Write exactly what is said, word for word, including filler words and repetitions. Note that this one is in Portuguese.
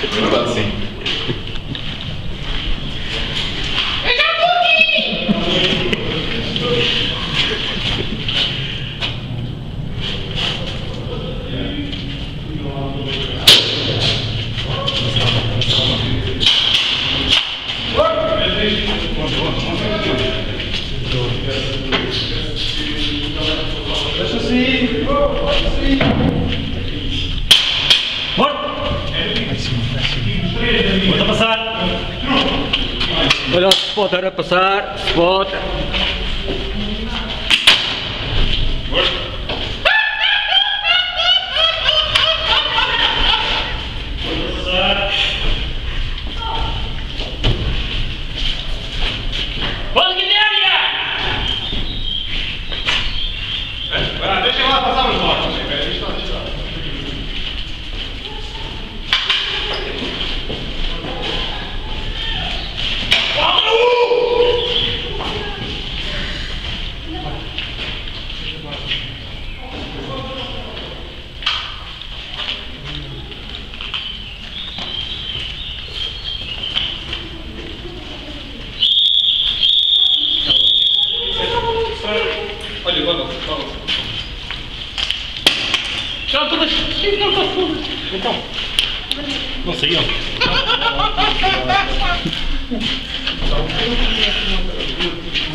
Verdade, sim. Deixa assim, deixa assim. Bora! Volta a passar! Olha o spot, era passar, spot. Bola Guilherme! Deixa lá passar os votos. Deixa lá, deixa lá. Olha, vamos, vamos. Já todas. Não está fundo. Então, não saiu. Então,